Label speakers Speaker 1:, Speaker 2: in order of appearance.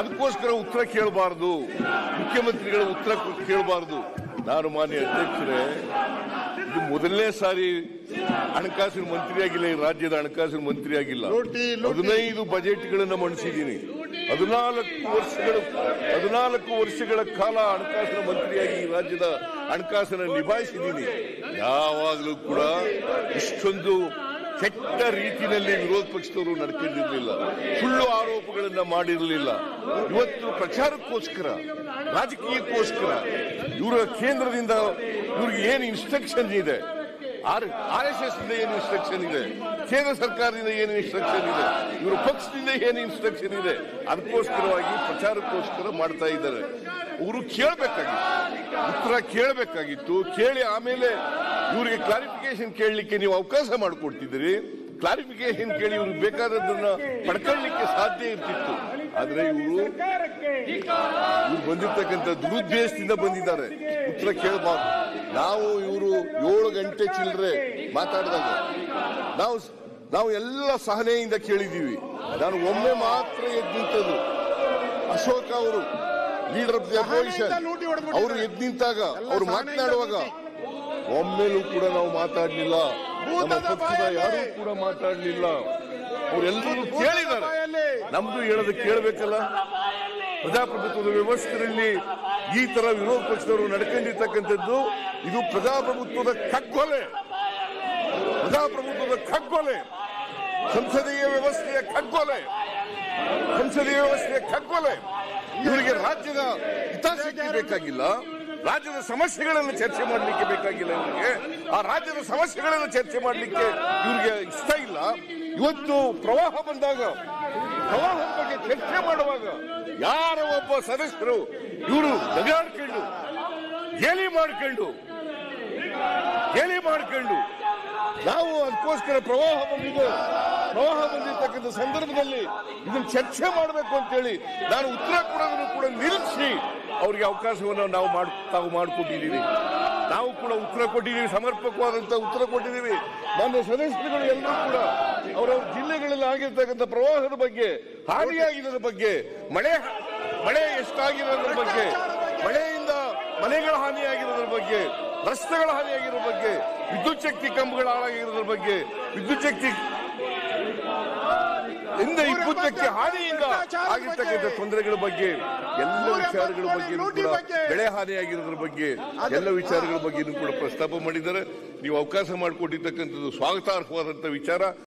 Speaker 1: ಅದಕ್ಕೋಸ್ಕರ ಉತ್ತರ ಕೇಳಬಾರದು, ಮುಖ್ಯಮಂತ್ರಿಗಳ ಉತ್ತರ ಕೇಳಬಾರದು. ನಾನು ಮಾನ್ಯ ಅಧ್ಯಕ್ಷರೇ, ಇದು ಮೊದಲನೇ ಸಾರಿ ಹಣಕಾಸಿನ ಮಂತ್ರಿ ಆಗಿಲ್ಲ, ಈ ರಾಜ್ಯದ ಹಣಕಾಸಿನ ಮಂತ್ರಿ ಆಗಿಲ್ಲ. 15 ಬಜೆಟ್ಗಳನ್ನು ಮಂಡಿಸಿದ್ದೀನಿ. 14 ವರ್ಷಗಳ ಕಾಲ ಹಣಕಾಸಿನ ಮಂತ್ರಿಯಾಗಿ ಈ ರಾಜ್ಯದ ಹಣಕಾಸನ್ನು ನಿಭಾಯಿಸಿದ್ದೀನಿ. ಯಾವಾಗಲೂ ಕೂಡ ಇಷ್ಟೊಂದು ಕೆಟ್ಟ ರೀತಿಯಲ್ಲಿ ವಿರೋಧ ಪಕ್ಷದವರು ನಡ್ಕೊಂಡಿರಲಿಲ್ಲ, ಸುಳ್ಳು ಆರೋಪಗಳನ್ನ ಮಾಡಿರಲಿಲ್ಲ. ಇವತ್ತು ಪ್ರಚಾರಕ್ಕೋಸ್ಕರ, ರಾಜಕೀಯಕ್ಕೋಸ್ಕರ ಇವರ ಕೇಂದ್ರದಿಂದ ಇವ್ರಿಗೆ ಏನು ಇನ್ಸ್ಟ್ರಕ್ಷನ್ ಇದೆ, RSS ಇಂದ ಏನು ಇನ್ಸ್ಟ್ರಕ್ಷನ್ ಇದೆ, ಕೇಂದ್ರ ಸರ್ಕಾರದಿಂದ ಏನು ಇನ್ಸ್ಟ್ರಕ್ಷನ್ ಇದೆ, ಇವರ ಪಕ್ಷದಿಂದ ಏನು ಇನ್ಸ್ಟ್ರಕ್ಷನ್ ಇದೆ, ಅದಕ್ಕೋಸ್ಕರವಾಗಿ ಪ್ರಚಾರಕ್ಕೋಸ್ಕರ ಮಾಡ್ತಾ ಇದ್ದಾರೆ. ಅವರು ಕೇಳಬೇಕಾಗಿತ್ತು, ಉತ್ತರ ಕೇಳಬೇಕಾಗಿತ್ತು. ಕೇಳಿ ಆಮೇಲೆ ಇವರಿಗೆ ಕ್ಲಾರಿಫಿಕೇಶನ್ ಕೇಳಲಿಕ್ಕೆ ನೀವು ಅವಕಾಶ ಮಾಡಿಕೊಡ್ತಿದ್ದೀರಿ. ಕ್ಲಾರಿಫಿಕೇಶನ್ ಕೇಳಿ ಇವ್ರಿಗೆ ಬೇಕಾದದನ್ನ ಪಡ್ಕೊಳ್ಳಿಕ್ಕೆ ಸಾಧ್ಯ ಇರ್ತಿತ್ತು. ಆದ್ರೆ ಇವರು ಬಂದಿರ್ತಕ್ಕಂಥ ದುರುದ್ದೇಶದಿಂದ ಬಂದಿದ್ದಾರೆ. ಉತ್ತರ ಕೇಳಬಾರ್ದು. ನಾವು ಇವರು 7 ಗಂಟೆ ಚಿಲ್ಲರೆ ಮಾತಾಡಿದಾಗ ನಾವು ಎಲ್ಲ ಸಹನೆಯಿಂದ ಕೇಳಿದ್ದೀವಿ. ನಾನು ಒಮ್ಮೆ ಮಾತ್ರ ಎದ್ದು ನಿಂತದ್ದು, ಅಶೋಕ್ ಅವರು ಲೀಡರ್ ಆಫ್ ದಿ ಅಪೋಸಿಷನ್ ಅವರು ಎದ್ದು ನಿಂತಾಗ, ಅವರು ಮಾತನಾಡುವಾಗ ಒಮ್ಮೆಲೂ ಕೂಡ ನಾವು ಮಾತಾಡಲಿಲ್ಲ. ನಮ್ಮ ಪಕ್ಷದ ಯಾರೂ ಕೂಡ ಮಾತಾಡಲಿಲ್ಲ. ಅವರೆಲ್ಲರೂ ಕೇಳಿದ್ದಾರೆ. ನಮ್ದು ಹೇಳೋದು ಕೇಳಬೇಕಲ್ಲ. ಪ್ರಜಾಪ್ರಭುತ್ವದ ವ್ಯವಸ್ಥೆಯಲ್ಲಿ ಈ ತರ ವಿರೋಧ ಪಕ್ಷದವರು ನಡ್ಕೊಂಡಿರ್ತಕ್ಕಂಥದ್ದು ಇದು ಪ್ರಜಾಪ್ರಭುತ್ವದ ಕಗ್ಗೊಲೆ, ಪ್ರಜಾಪ್ರಭುತ್ವದ ಕಗ್ಗೊಲೆ, ಸಂಸದೀಯ ವ್ಯವಸ್ಥೆಯ ಕಗ್ಗೊಲೆ, ಸಂಸದೀಯ ವ್ಯವಸ್ಥೆಯ ಕಗ್ಗೊಲೆ. ಇವರಿಗೆ ರಾಜ್ಯದ ಹಿತಾಸಕ್ತಿ ಬೇಕಾಗಿಲ್ಲ, ರಾಜ್ಯದ ಸಮಸ್ಯೆಗಳನ್ನು ಚರ್ಚೆ ಮಾಡಲಿಕ್ಕೆ ಬೇಕಾಗಿಲ್ಲ. ಇವರಿಗೆ ಆ ರಾಜ್ಯದ ಸಮಸ್ಯೆಗಳನ್ನು ಚರ್ಚೆ ಮಾಡಲಿಕ್ಕೆ ಇವರಿಗೆ ಇಷ್ಟ ಇಲ್ಲ. ಇವತ್ತು ಪ್ರವಾಹ ಬಂದಾಗ, ಪ್ರವಾಹದ ಬಗ್ಗೆ ಚರ್ಚೆ ಮಾಡುವಾಗ ಯಾರ ಒಬ್ಬ ಸದಸ್ಯರು ಇವರು ನಗಾಡ್ಕೊಂಡು ಗೇಲಿ ಮಾಡ್ಕೊಂಡು ನಾವು ಅದಕ್ಕೋಸ್ಕರ ಪ್ರವಾಹ ಬಂದಿರ್ತಕ್ಕಂಥ ಸಂದರ್ಭದಲ್ಲಿ ಇದನ್ನು ಚರ್ಚೆ ಮಾಡಬೇಕು ಅಂತೇಳಿ ನಾನು ಉತ್ತರ ಕೊಡೋದನ್ನು ಕೂಡ ನಿಲ್ಲಿಸಿ ಅವರಿಗೆ ಅವಕಾಶವನ್ನು ತಾವು ಮಾಡಿಕೊಟ್ಟಿದ್ದೀವಿ. ನಾವು ಕೂಡ ಉತ್ತರ ಕೊಟ್ಟಿದ್ದೀವಿ, ಸಮರ್ಪಕವಾದಂತಹ ಉತ್ತರ ಕೊಟ್ಟಿದ್ದೀವಿ. ಮಾನ್ಯ ಸದಸ್ಯರುಗಳು ಎಲ್ಲರೂ ಕೂಡ ಅವರವ್ರ ಜಿಲ್ಲೆಗಳಲ್ಲಿ ಆಗಿರ್ತಕ್ಕಂಥ ಪ್ರವಾಹದ ಬಗ್ಗೆ, ಹಾನಿಯಾಗಿರೋದ್ರ ಬಗ್ಗೆ, ಮಳೆ ಎಷ್ಟಾಗಿರೋದ್ರ ಬಗ್ಗೆ, ಮಳೆಯಿಂದ ಮನೆಗಳ ಹಾನಿಯಾಗಿರೋದ್ರ ಬಗ್ಗೆ, ರಸ್ತೆಗಳ ಹಾನಿಯಾಗಿರೋ ಬಗ್ಗೆ, ವಿದ್ಯುತ್ ಶಕ್ತಿ ಕಂಬಗಳ ಹಾಳಾಗಿರೋದ್ರ ಬಗ್ಗೆ, ವಿದ್ಯುತ್ ಶಕ್ತಿ ವಿದ್ಯುತ್ ಹಾನಿಯಿಂದ ಆಗಿರ್ತಕ್ಕಂಥ ತೊಂದರೆಗಳ ಬಗ್ಗೆ, ಎಲ್ಲ ವಿಚಾರಗಳ ಬಗ್ಗೆ ಕೂಡ, ಬೆಳೆ ಹಾನಿಯಾಗಿರೋದ್ರ ಬಗ್ಗೆ ಎಲ್ಲ ವಿಚಾರಗಳ ಬಗ್ಗೆ ಕೂಡ ಪ್ರಸ್ತಾಪ ಮಾಡಿದ್ದಾರೆ. ನೀವು ಅವಕಾಶ ಮಾಡಿಕೊಟ್ಟಿರ್ತಕ್ಕಂಥದ್ದು ಸ್ವಾಗತಾರ್ಹವಾದಂತಹ ವಿಚಾರ.